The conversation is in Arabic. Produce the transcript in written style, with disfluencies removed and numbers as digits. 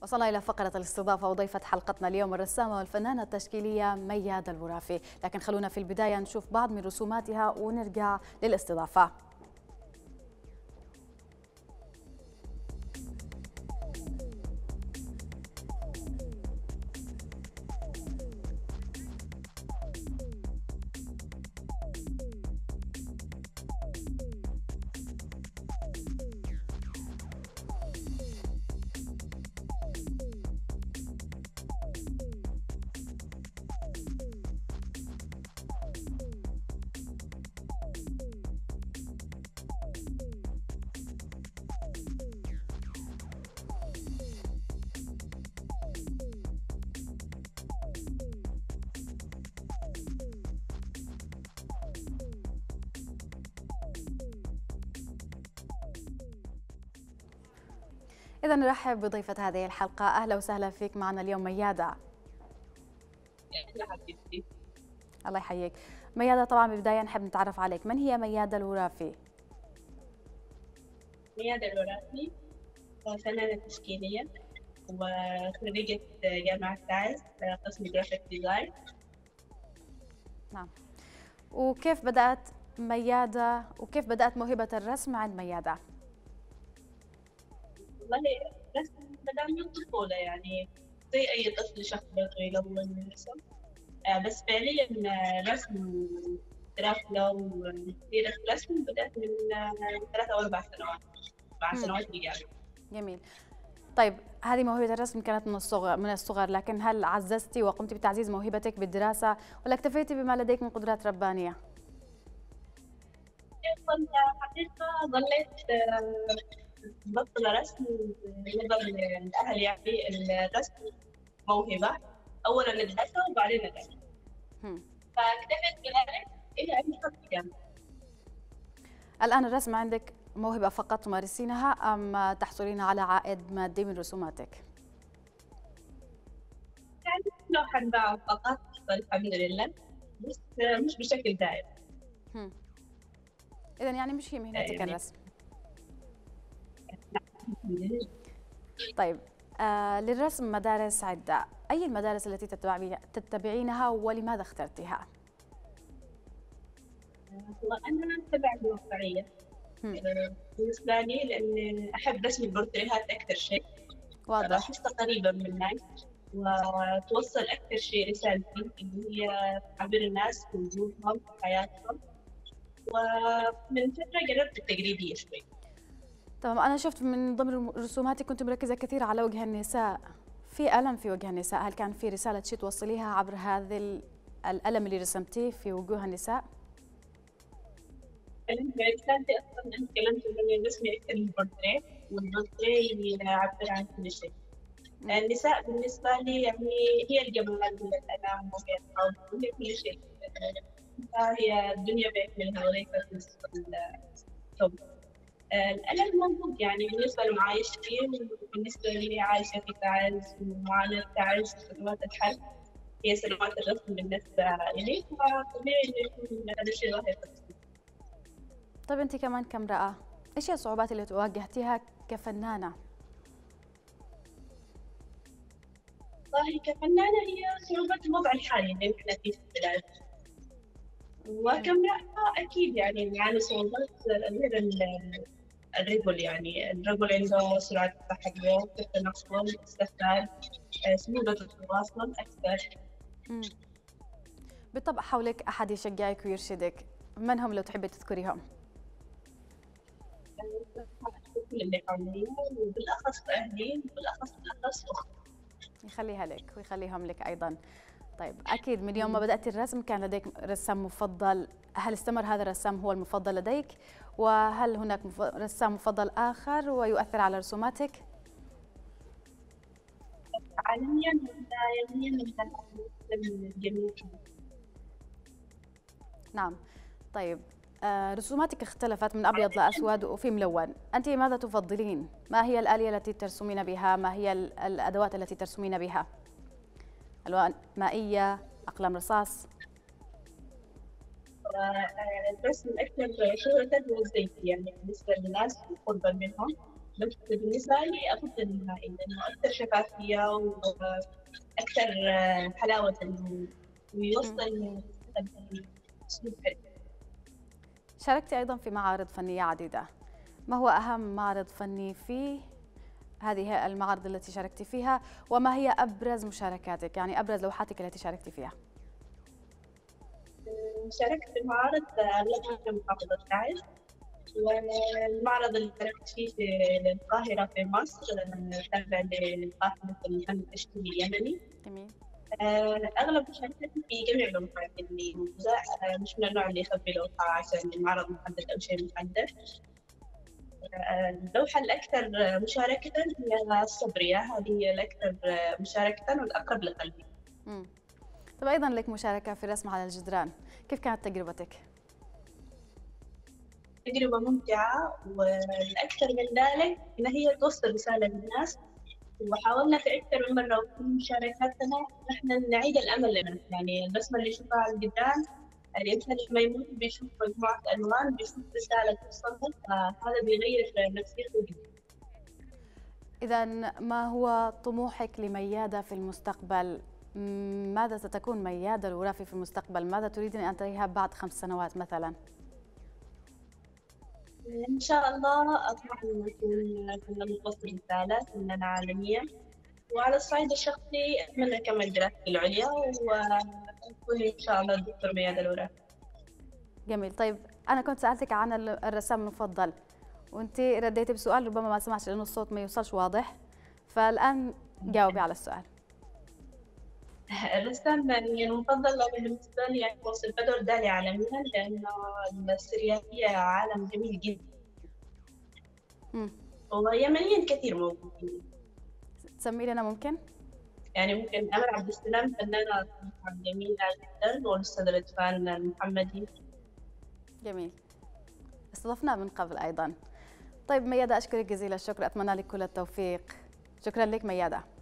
وصلنا إلى فقرة الاستضافة وضيفة حلقتنا اليوم الرسامة والفنانة التشكيلية ميادة الورافي، لكن خلونا في البداية نشوف بعض من رسوماتها ونرجع للاستضافة. إذا نرحب بضيفة هذه الحلقة، أهلا وسهلا فيك معنا اليوم ميادة. الله يحييك. ميادة، طبعا بالبداية نحب نتعرف عليك، من هي ميادة الورافي؟ ميادة الورافي فنانة تشكيلية وخريجة جامعة تعز قسم جرافيك ديزاين. نعم. وكيف بدأت ميادة وكيف بدأت موهبة الرسم عند ميادة؟ والله الرسم بدأ من الطفولة، يعني زي أي طفل شخص برضه يلون الرسم. بس فعليا رسم دراسة وسيرة رسم بدأت من 3 أو 4 سنوات، 4 سنوات رجال. جميل. طيب، هذه موهبة الرسم كانت من الصغر، لكن هل عززتي وقمت بتعزيز موهبتك بالدراسة ولا اكتفيتي بما لديك من قدرات ربانية؟ كنت حقيقة ظليت بطل رسم نظرا للأهل، يعني الرسم موهبة أولا للدراسة وبعدين الرسم، فاكتفيت بذلك إلى أن دخلت الجامعة. الآن الرسم عندك موهبة فقط تمارسينها أم تحصلين على عائد مادي من رسوماتك؟ يعني لوحة ما فقط الحمد لله، بس مش بشكل دائم. إذن يعني مش هي مهنتك يعني الرسم. طيب، للرسم مدارس عدة، أي المدارس التي تتبعينها ولماذا اخترتها؟ والله أنا أتبع الواقعية بالنسبة لي، لأن أحب رسم البورتريهات أكثر شيء. واضح. أحسها قريبة من الناس وتوصل أكثر شيء رسالتي اللي هي تعبير الناس في وجودهم في حياتهم. ومن فترة قربت التجريبية شوي. تمام، أنا شفت من ضمن رسوماتي كنت مركزة كثير على وجه النساء، في ألم في وجه النساء، هل كان في رسالة شيء توصليها عبر هذا الألم اللي رسمتيه في وجوه النساء؟ رسالتي أصلا أنا تكلمت عن رسمي أكثر من البورتريه، والبورتريه يعبر عن كل شيء. النساء بالنسبة لي يعني هي الجمال والألم والحب وهي كل شيء. هي الدنيا بأكملها وليست نصف الحب. الألم موجود يعني بالنسبة لمعايشتي، وبالنسبة لي عايشة في تعز ومعاناة تعز سنوات الحرب هي سنوات الرسم بالنسبة إلي، فطبيعي إنه يكون هذا الشيء ظاهر. طيب، أنت كمان كامرأة، إيش هي الصعوبات اللي واجهتيها كفنانة؟ والله كفنانة هي صعوبة الوضع الحالي اللي احنا فيه في البلاد، وكامرأة أكيد يعني نعاني صعوبات غير الرجل. يعني الرجل عنده سرعة التحرك، التنقل، السفر، سهولة التواصل أكثر. بالطبع حولك أحد يشجعك ويرشدك، من هم لو تحبي تذكريهم؟ كل اللي حواليا وبالأخص أهلي وبالأخص أختي. يخليها لك ويخليهم لك أيضا. طيب، أكيد من يوم ما بدأت الرسم كان لديك رسام مفضل، هل استمر هذا الرسام هو المفضل لديك؟ وهل هناك رسام مفضل آخر ويؤثر على رسوماتك؟ عالميا وعالميا من الجميع. نعم. طيب، رسوماتك اختلفت من أبيض لأسود وفي ملون، أنت ماذا تفضلين؟ ما هي الآلية التي ترسمين بها؟ ما هي الأدوات التي ترسمين بها؟ ألوان مائية، أقلام رصاص؟ الرسم الأكثر شهرة هو الزيتي، يعني بالنسبة للناس قربا منهم. بس بالنسبة لي أفضل النهائي لأنه أكثر شفافية وأكثر حلاوة مم. ويوصل أسلوب حلو. شاركتي أيضا في معارض فنية عديدة، ما هو أهم معرض فني في هذه المعارض التي شاركتي فيها، وما هي أبرز مشاركاتك، يعني أبرز لوحاتك التي شاركتي فيها؟ شاركت في معارض أغلبها في محافظة تعز، والمعرض اللي شاركت فيه في القاهرة في مصر تابع لقافلة الفن التشكيلي اليمني. جميل. أغلب مشاركاتي في جميع اللوحات اللي موجودة، مش من النوع اللي يخبي لوحة عشان المعرض محدد أو شيء محدد. اللوحة الأكثر مشاركة هي الصبرية، هذه هي الأكثر مشاركة والأقرب لقلبي. مم. طب أيضا لك مشاركة في الرسم على الجدران، كيف كانت تجربتك؟ تجربة ممتعة، والأكثر من ذلك إن هي توصل رسالة للناس. وحاولنا في أكثر من مرة وفي مشاركاتنا إحنا نعيد الأمل لنا، يعني الرسمة اللي يشوفها على الجدران الإنسان لما يموت بيشوف مجموعة ألوان، بيشوف رسالة توصل، فهذا بيغير نفسيته جدا. إذا ما هو طموحك لميادة في المستقبل؟ ماذا ستكون ميادة الورافي في المستقبل؟ ماذا تريدين أن تريها بعد 5 سنوات مثلا؟ إن شاء الله أطمح إنه أكون فنانة توصل رسالة، فنانة عالمية. وعلى الصعيد الشخصي أتمنى أكمل دراستي العليا وأكون إن شاء الله الدكتور ميادة الورافي. جميل. طيب أنا كنت سألتك عن الرسام المفضل، وأنت رديتي بسؤال ربما ما سمعتش لأنه الصوت ما يوصلش واضح، فالآن جاوبي على السؤال. الرسام يعني المفضل أنا بالنسبة لي يعني هو سلفادور دالي عالميا، لأنه السريالية عالم جميل جدا. مم. ويمنيا كثير موجودين، تسمي لنا ممكن؟ يعني ممكن أمل عبد السلام فنانة جميلة جدا، والأستاذ رضوان المحمدي. جميل، استضفناه من قبل أيضا. طيب ميادة، أشكرك جزيل الشكر، أتمنى لك كل التوفيق. شكرا لك ميادة.